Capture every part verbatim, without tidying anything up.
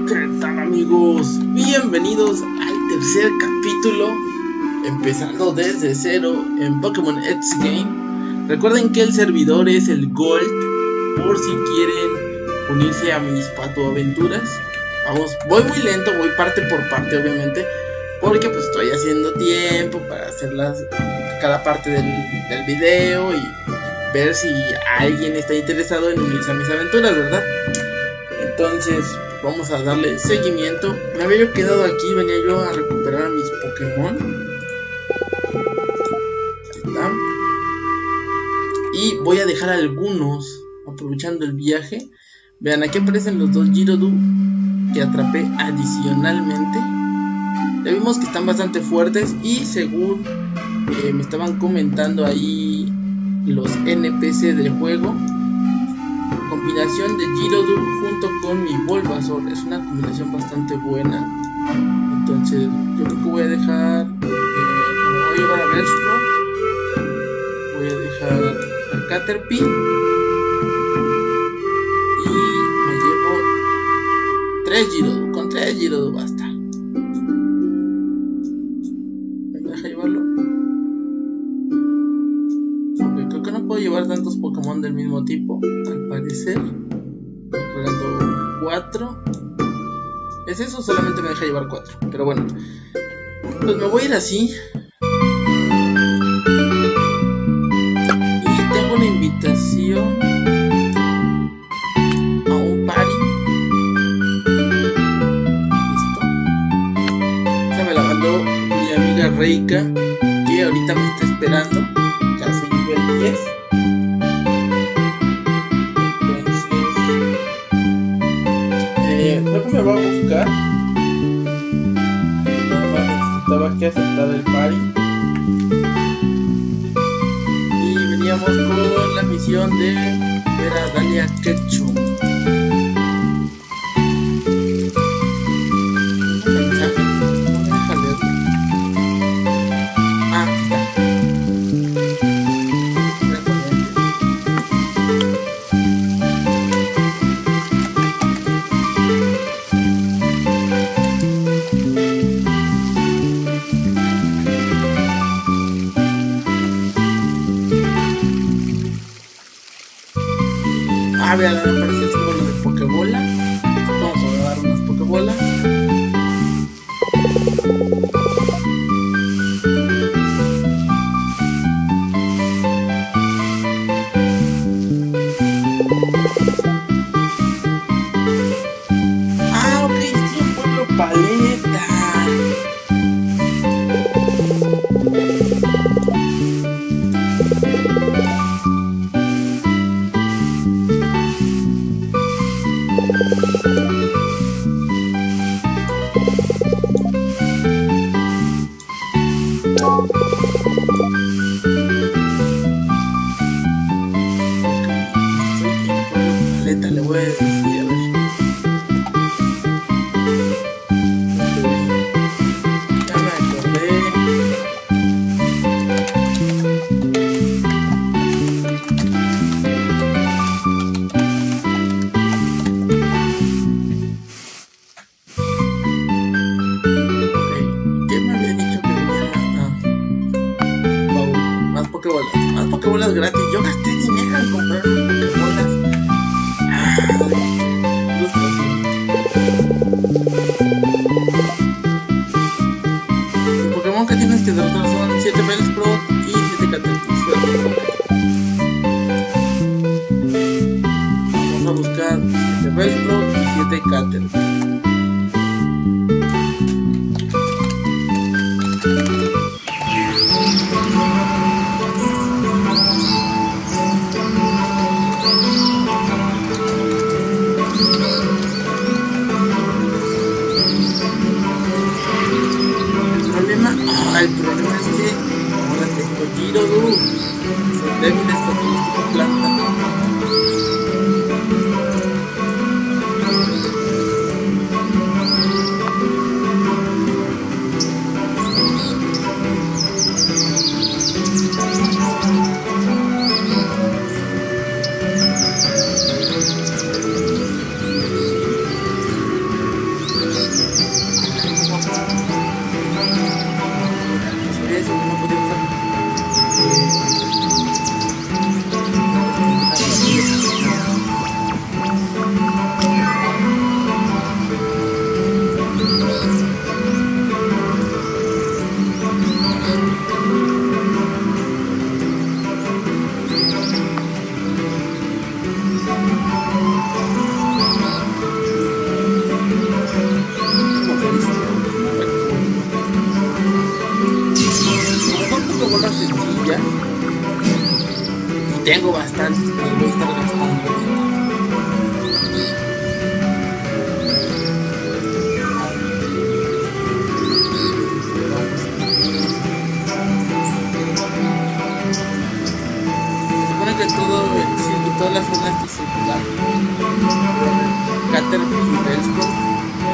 ¿Qué tal, amigos? Bienvenidos al tercer capítulo, empezando desde cero en Pokémon X Game. Recuerden que el servidor es el Gold, por si quieren unirse a mis patoaventuras. Vamos, voy muy lento, voy parte por parte, obviamente, porque pues estoy haciendo tiempo para hacer las, cada parte del, del video y ver si alguien está interesado en unirse a mis aventuras, ¿verdad? Entonces vamos a darle seguimiento. Me había yo quedado aquí, venía yo a recuperar a mis Pokémon. Ahí está. Y voy a dejar algunos, aprovechando el viaje. Vean, aquí aparecen los dos Girodu que atrapé adicionalmente. Ya vimos que están bastante fuertes y según eh, me estaban comentando ahí los N P C del juego, combinación de Girodu junto con mi Bulbasaur es una combinación bastante buena. Entonces yo creo que voy a dejar, eh, como voy a llevar a Bellsprout, voy a dejar a Caterpie y me llevo tres Girodu. Con tres Girodu basta. ¿Me deja llevarlo? Ok, creo que no puedo llevar tantos Pokémon del mismo tipo, al parecer. Cargando cuatro. ¿Es eso? Solamente me deja llevar cuatro. Pero bueno, pues me voy a ir así. Y tengo una invitación a un party. Listo. Esa me la mandó mi amiga Reika, que ahorita me está esperando. Ya soy nivel diez. Creo que me va a buscar. Nada más necesitaba que aceptar el party. Y veníamos con la misión de ver a Dahlia Ketchum. Un mensaje. No me deja leerlo. Ah, aquí está. Ah, vean, me aparece el símbolo de Pokébola. Vamos a dar unas Pokébolas. Ah, ok, es un pueblo paleta. Le voy a decir, a ver. Ya me acordé. Ok, ¿qué me había dicho que venía? Ah, baúl. Más Pokébolas. Más Pokébolas gratis. Yo gasté dinero en comprar Pokébolas. El Pokémon que tienes que derrotar son siete Bellsprout y siete Caterpie. Vamos a buscar siete Bellsprout y siete Caterpie. El problema es que ahora tengo Girodu, son débiles con todo tipo de planta. Tengo bastantes, los voy a estar gastando. Supone que todo, sí, todas las zonas que circular. Caterpillar y Bellsprout.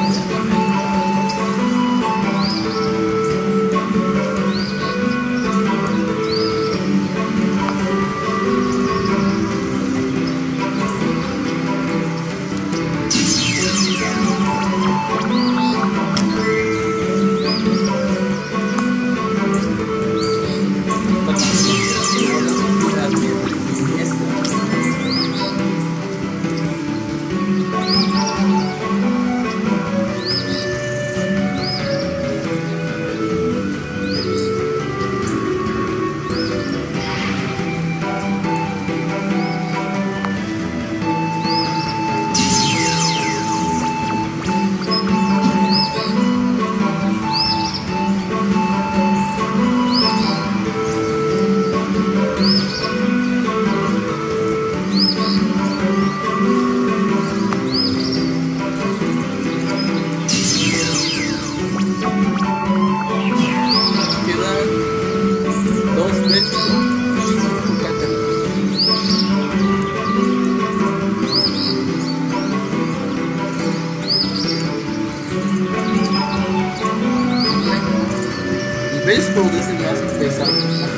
Bellsprout es el más pesado.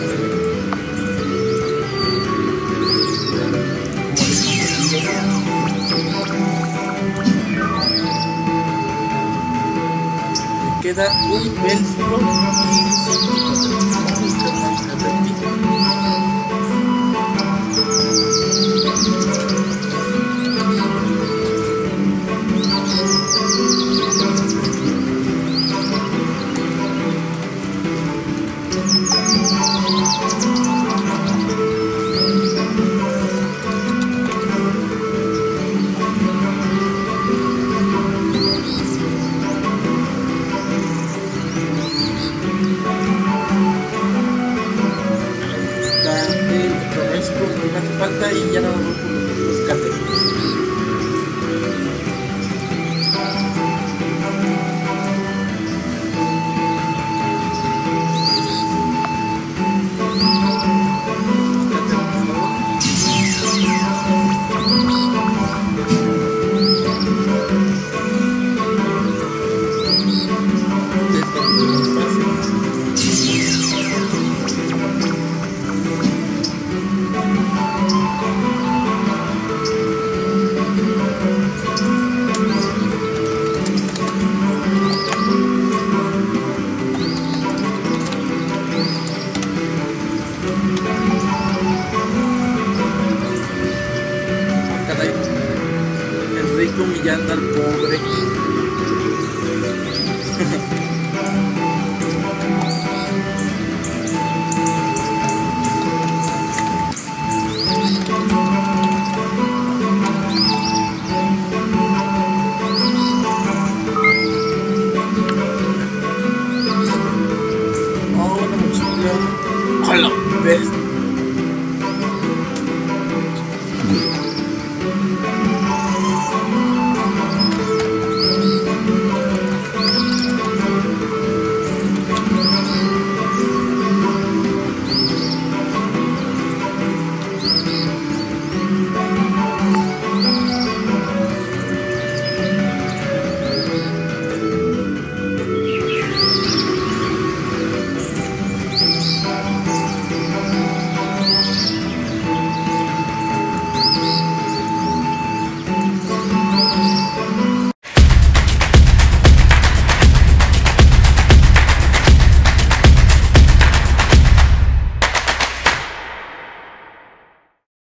Me queda un Bellsprout falta y ya no vamos por los Caterpillar. Humillando al pobre.